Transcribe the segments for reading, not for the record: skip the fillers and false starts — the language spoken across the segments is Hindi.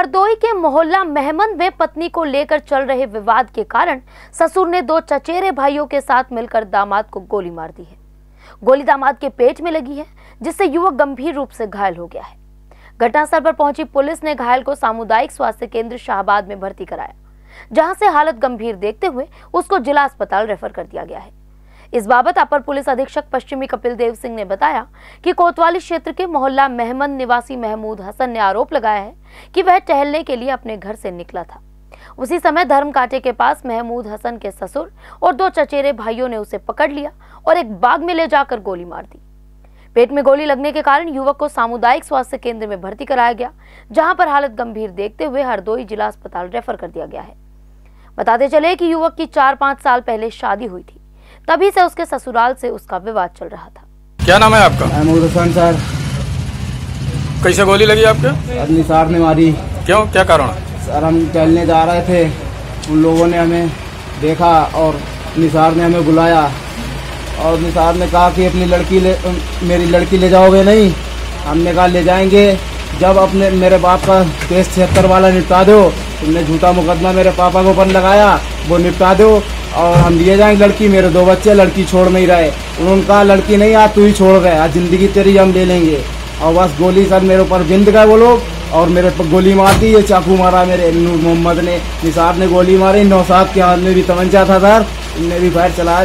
हरदोई के मोहल्ला मेहमन में पत्नी को लेकर चल रहे विवाद के कारण ससुर ने 2 चचेरे भाइयों के साथ मिलकर दामाद को गोली मार दी है। गोली दामाद के पेट में लगी है, जिससे युवक गंभीर रूप से घायल हो गया है। घटनास्थल पर पहुंची पुलिस ने घायल को सामुदायिक स्वास्थ्य केंद्र शाहबाद में भर्ती कराया, जहां से हालत गंभीर देखते हुए उसको जिला अस्पताल रेफर कर दिया गया है। इस बाबत अपर पुलिस अधीक्षक पश्चिमी कपिल देव सिंह ने बताया कि कोतवाली क्षेत्र के मोहल्ला मेहमन निवासी महमूद हसन ने आरोप लगाया है कि वह टहलने के लिए अपने घर से निकला था। उसी समय धर्मकांटे के पास महमूद हसन के ससुर और 2 चचेरे भाइयों ने उसे पकड़ लिया और एक बाग में ले जाकर गोली मार दी। पेट में गोली लगने के कारण युवक को सामुदायिक स्वास्थ्य केंद्र में भर्ती कराया गया, जहां पर हालत गंभीर देखते हुए हरदोई जिला अस्पताल रेफर कर दिया गया है। बताते चले कि युवक की 4-5 साल पहले शादी हुई थी, तभी से उसके ससुराल से उसका विवाद चल रहा था। क्या नाम है आपका? महमूद हसन सर। कैसे गोली लगी आपके? निसार ने मारी। क्यों, क्या कारण? सर हम टहलने जा रहे थे, उन लोगों ने हमें देखा और निसार ने हमें बुलाया और निसार ने कहा कि मेरी लड़की ले जाओगे नहीं? हमने कहा ले जाएंगे, जब अपने मेरे बाप का केस 76 वाला निपटा दो, तुमने झूठा मुकदमा मेरे पापा के ऊपर लगाया, वो निपटा दो और हम लिए जाएंगे लड़की। मेरे 2 बच्चे, लड़की छोड़ नहीं रहे। उन्होंने कहा लड़की नहीं, आज तू ही छोड़ गए, आज जिंदगी तेरी हम ले लेंगे। और बस गोली सर मेरे ऊपर बिंद गए वो लोग और मेरे पर गोली मार दी। ये चाकू मारा मेरे नूर मोहम्मद ने, निसार ने गोली मारी। नौसाद के हाथ में भी तमंचा था सर, इनने भी फायर चलाया।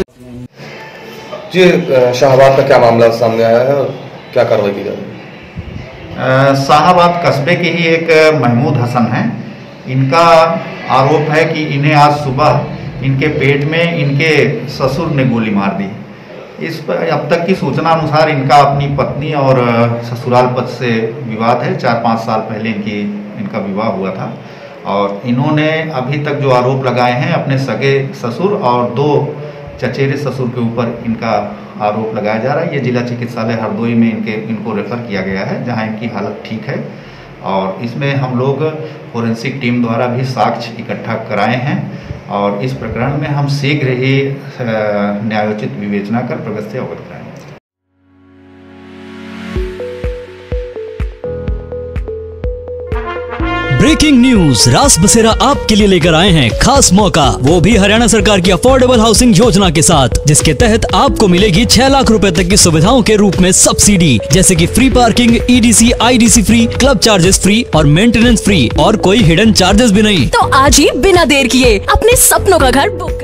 जी, शाहबाद का क्या मामला सामने आया है और क्या कार्रवाई की जा रही है? शाहबाद कस्बे के ही एक महमूद हसन हैं। इनका आरोप है कि इन्हें आज सुबह इनके पेट में इनके ससुर ने गोली मार दी। इस पर अब तक की सूचना अनुसार इनका अपनी पत्नी और ससुराल पक्ष से विवाद है। 4-5 साल पहले इनका विवाह हुआ था और इन्होंने अभी तक जो आरोप लगाए हैं अपने सगे ससुर और 2 चचेरे ससुर के ऊपर इनका आरोप लगाया जा रहा है। ये जिला चिकित्सालय हरदोई में इनको रेफर किया गया है, जहां इनकी हालत ठीक है और इसमें हम लोग फोरेंसिक टीम द्वारा भी साक्ष्य इकट्ठा कराए हैं और इस प्रकरण में हम शीघ्र ही न्यायोचित विवेचना कर प्रगति से अवगत कराएंगे। ब्रेकिंग न्यूज, रास बसेरा आपके लिए लेकर आए हैं खास मौका, वो भी हरियाणा सरकार की अफोर्डेबल हाउसिंग योजना के साथ, जिसके तहत आपको मिलेगी 6 लाख रुपए तक की सुविधाओं के रूप में सब्सिडी, जैसे कि free parking, EDC, IDC free, club charges free और मेंटेनेंस फ्री और कोई हिडन चार्जेस भी नहीं। तो आज ही बिना देर किए अपने सपनों का घर बुक